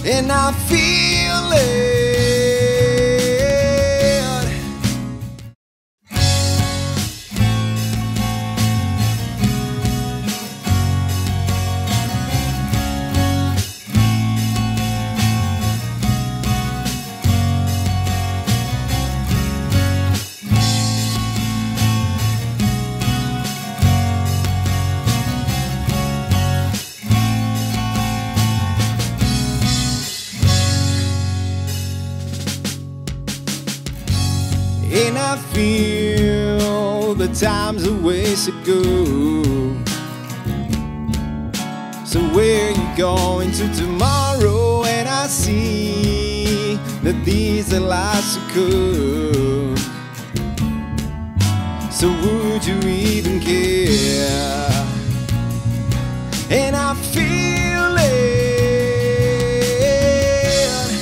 and I feel it. And I feel the time's a ways ago. So where you going to tomorrow? And I see that these are lives to come. So would you even care? And I feel it,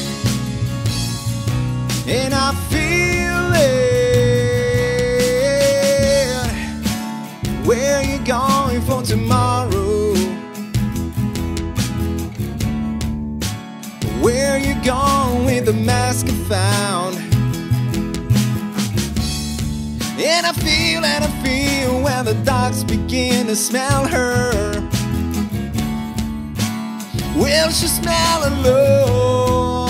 and I feel it. Where you going for tomorrow? Where you going with the mask I found? And I feel when the dogs begin to smell her. Will she smell alone?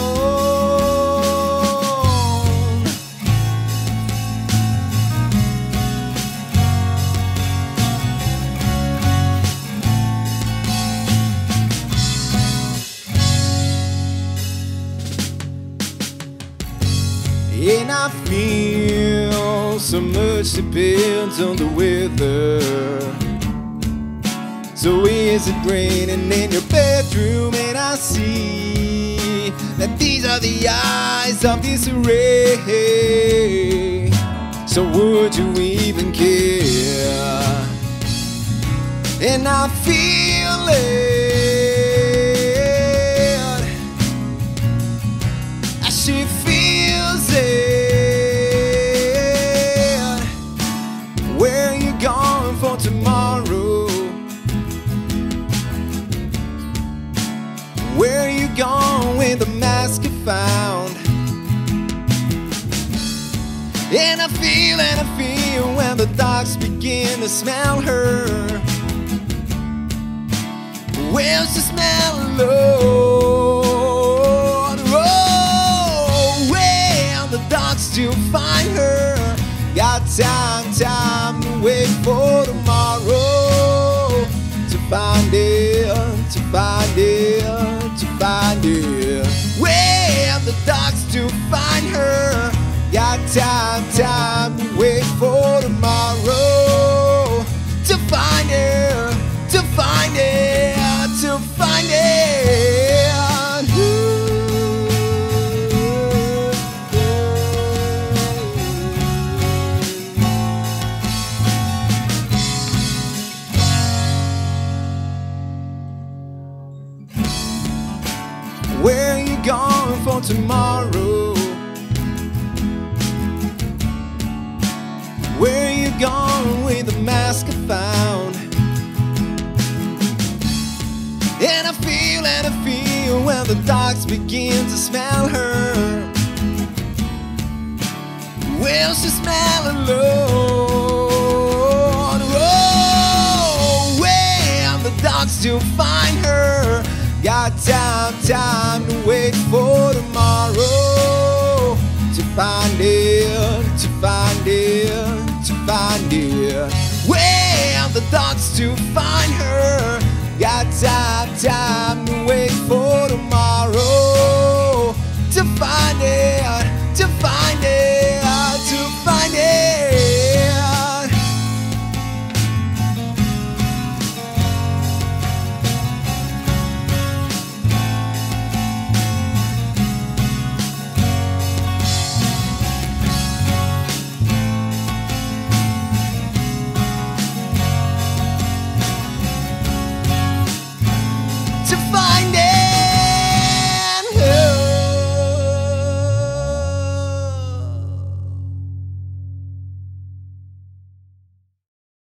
And I feel so much depends on the weather. So is it raining in your bedroom? And I see that these are the eyes of disarray. So would you even care? And I feel it as she feels it. Where you going for tomorrow? Where you going with the mask you found? And I feel when the dogs begin to smell her. Will she smell alone? Oh, when the dogs still find her. Got time to wait for tomorrow. To find it, to find it, to find it. When the dogs still find her. Got time to wait for tomorrow. To find her, to find it, to find it. Where you going for tomorrow? Where you going with the mask I found? And I feel when the dogs begin to smell her. Will she smell alone? Oh, when the dogs still find her. Got time to wait for tomorrow. To find it, to find it, to find it. When the dogs still find her. Got time to wait for